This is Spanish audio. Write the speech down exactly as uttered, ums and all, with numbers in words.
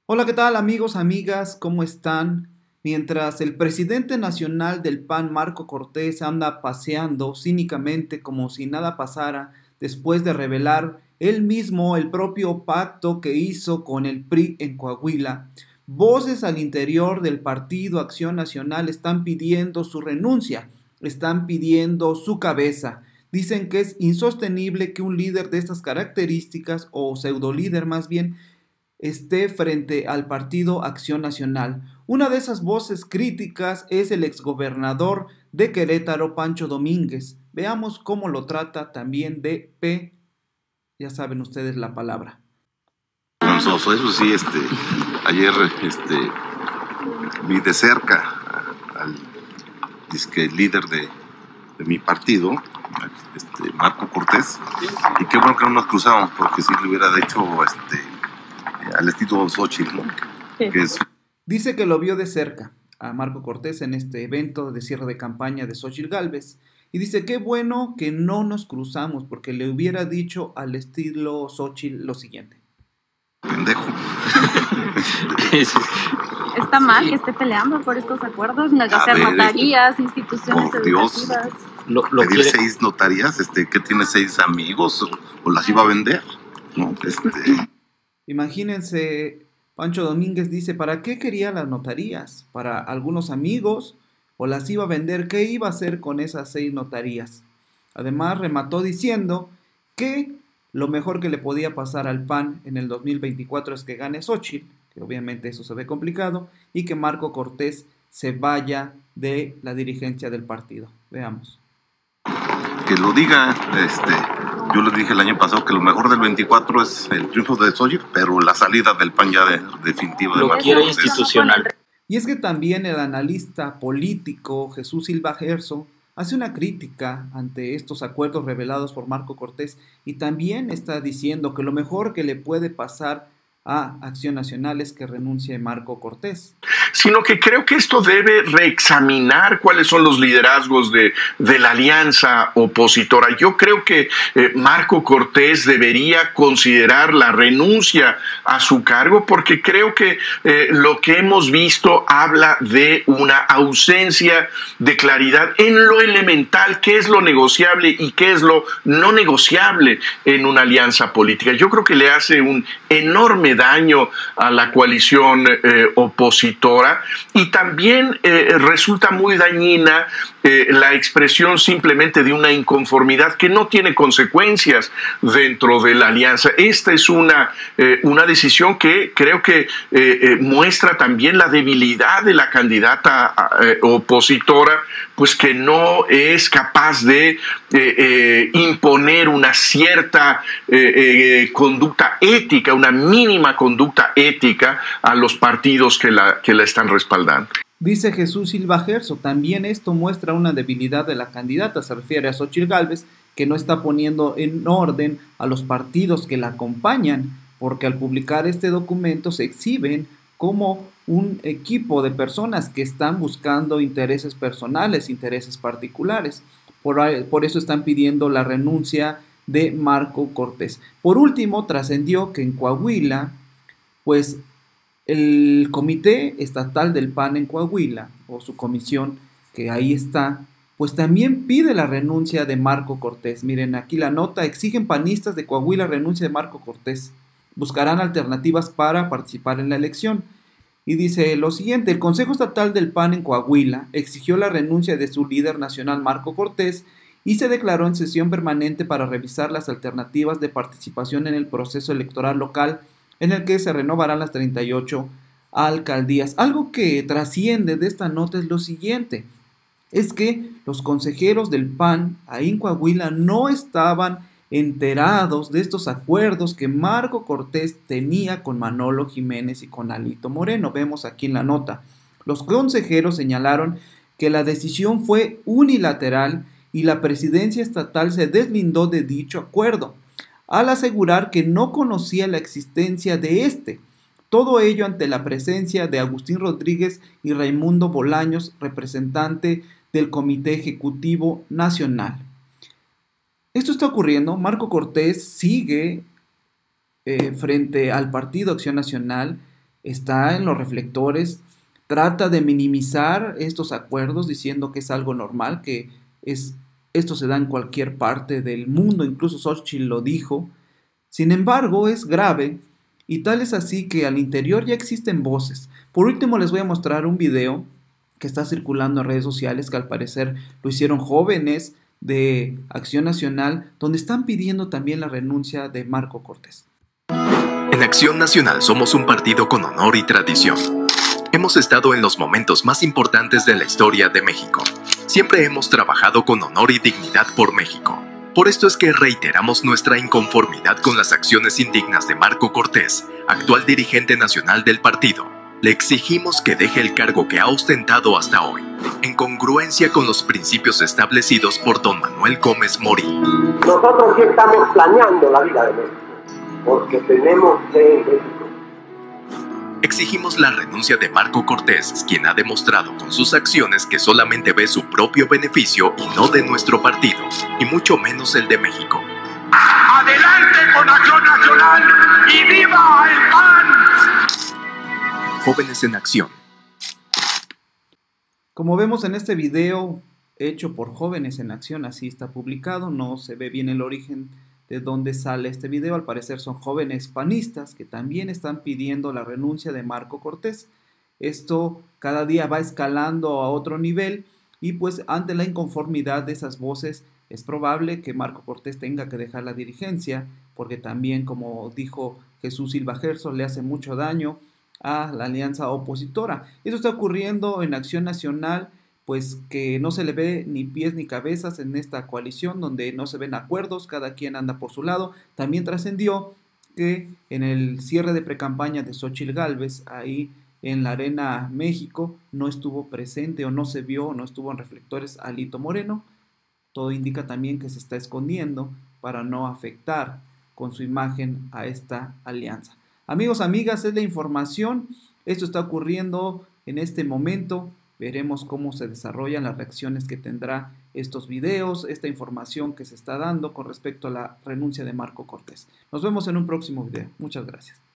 Hola, ¿qué tal amigos, amigas? ¿Cómo están? Mientras el presidente nacional del P A N, Marco Cortés, anda paseando cínicamente como si nada pasara, después de revelar él mismo el propio pacto que hizo con el P R I en Coahuila, voces al interior del Partido Acción Nacional están pidiendo su renuncia, están pidiendo su cabeza. Dicen que es insostenible que un líder de estas características, o pseudo líder más bien, esté frente al Partido Acción Nacional. Una de esas voces críticas es el exgobernador de Querétaro, Pancho Domínguez. Veamos cómo lo trata también de P. Ya saben ustedes la palabra. Vergonzoso, eso sí, este, ayer este, vi de cerca al disque líder de, de mi partido, este, Marco Cortés, y qué bueno que no nos cruzamos, porque si le hubiera hecho este, al estilo Xochitl, ¿no? Sí. Que es... Dice que lo vio de cerca a Marco Cortés en este evento de cierre de campaña de Xochitl Gálvez, y dice qué bueno que no nos cruzamos, porque le hubiera dicho al estilo Xochitl lo siguiente. Pendejo. Está mal que esté peleando por estos acuerdos, negociar notarías, instituciones por Dios, educativas. Lo, lo pedir quiere... seis notarías, este, ¿qué tiene seis amigos? ¿O, o las iba a vender? No, este... Imagínense, Pancho Domínguez dice, ¿para qué quería las notarías? ¿Para algunos amigos? ¿O las iba a vender? ¿Qué iba a hacer con esas seis notarías? Además, remató diciendo que lo mejor que le podía pasar al P A N en el dos mil veinticuatro es que gane Xochitl, que obviamente eso se ve complicado, y que Marco Cortés se vaya de la dirigencia del partido. Veamos. Que lo diga, este, yo les dije el año pasado que lo mejor del veinticuatro es el triunfo de Xochitl, pero la salida del P A N ya de, definitiva de lo Marco quiere Cortés. Institucional. Y es que también el analista político Jesús Silva Gerso hace una crítica ante estos acuerdos revelados por Marco Cortés y también está diciendo que lo mejor que le puede pasar a Acción Nacional es que renuncie Marco Cortés. Sino que creo que esto debe reexaminar cuáles son los liderazgos de, de la alianza opositora. Yo creo que eh, Marco Cortés debería considerar la renuncia a su cargo porque creo que eh, lo que hemos visto habla de una ausencia de claridad en lo elemental, qué es lo negociable y qué es lo no negociable en una alianza política. Yo creo que le hace un enorme daño a la coalición eh, opositora y también eh, resulta muy dañina eh, la expresión simplemente de una inconformidad que no tiene consecuencias dentro de la alianza. Esta es una, eh, una decisión que creo que eh, eh, muestra también la debilidad de la candidata eh, opositora, pues que no es capaz de eh, eh, imponer una cierta eh, eh, conducta ética, una mínima conducta ética a los partidos que la, que la están respaldando. Dice Jesús Silva Gerso, también esto muestra una debilidad de la candidata, se refiere a Xochitl Gálvez, que no está poniendo en orden a los partidos que la acompañan, porque al publicar este documento se exhiben como un equipo de personas que están buscando intereses personales, intereses particulares. Por, por eso están pidiendo la renuncia de Marco Cortés. Por último, trascendió que en Coahuila, pues el Comité Estatal del P A N en Coahuila, o su comisión que ahí está, pues también pide la renuncia de Marco Cortés. Miren aquí la nota, exigen panistas de Coahuila renuncia de Marco Cortés. Buscarán alternativas para participar en la elección. Y dice lo siguiente, el Consejo Estatal del P A N en Coahuila exigió la renuncia de su líder nacional Marco Cortés y se declaró en sesión permanente para revisar las alternativas de participación en el proceso electoral local en el que se renovarán las treinta y ocho alcaldías. Algo que trasciende de esta nota es lo siguiente, es que los consejeros del P A N ahí en Coahuila no estaban enterados de estos acuerdos que Marco Cortés tenía con Manolo Jiménez y con Alito Moreno. Vemos aquí en la nota. Los consejeros señalaron que la decisión fue unilateral y la presidencia estatal se deslindó de dicho acuerdo, al asegurar que no conocía la existencia de este. Todo ello ante la presencia de Agustín Rodríguez y Raimundo Bolaños, representante del Comité Ejecutivo Nacional. Esto está ocurriendo, Marco Cortés sigue eh, frente al Partido Acción Nacional está en los reflectores, trata de minimizar estos acuerdos diciendo que es algo normal, que es, esto se da en cualquier parte del mundo, incluso Xochitl lo dijo. Sin embargo, es grave y tal es así que al interior ya existen voces. Por último, les voy a mostrar un video que está circulando en redes sociales, que al parecer lo hicieron jóvenes de Acción Nacional, donde están pidiendo también la renuncia de Marco Cortés. En Acción Nacional somos un partido con honor y tradición. Hemos estado en los momentos más importantes de la historia de México. Siempre hemos trabajado con honor y dignidad por México. Por esto es que reiteramos nuestra inconformidad con las acciones indignas de Marco Cortés, actual dirigente nacional del partido. Le exigimos que deje el cargo que ha ostentado hasta hoy, en congruencia con los principios establecidos por don Manuel Gómez Morín. Nosotros sí estamos planeando la vida de México, porque tenemos fe en México. Exigimos la renuncia de Marco Cortés, quien ha demostrado con sus acciones que solamente ve su propio beneficio y no de nuestro partido, y mucho menos el de México. ¡Adelante con Acción Nacional y viva el P A N! Jóvenes en Acción. Como vemos en este video hecho por Jóvenes en Acción, así está publicado, no se ve bien el origen de dónde sale este video. Al parecer son jóvenes panistas que también están pidiendo la renuncia de Marco Cortés. Esto cada día va escalando a otro nivel y pues ante la inconformidad de esas voces es probable que Marco Cortés tenga que dejar la dirigencia, porque también, como dijo Jesús Silva Gerso, le hace mucho daño a la alianza opositora. Eso está ocurriendo en Acción Nacional, pues que no se le ve ni pies ni cabezas en esta coalición, donde no se ven acuerdos, cada quien anda por su lado. También trascendió que en el cierre de precampaña de Xochitl Gálvez, ahí en la Arena México, no estuvo presente o no se vio, no estuvo en reflectores Alito Moreno. Todo indica también que se está escondiendo para no afectar con su imagen a esta alianza. Amigos, amigas, es la información. Esto está ocurriendo en este momento. Veremos cómo se desarrollan las reacciones que tendrá estos videos, esta información que se está dando con respecto a la renuncia de Marco Cortés. Nos vemos en un próximo video. Muchas gracias.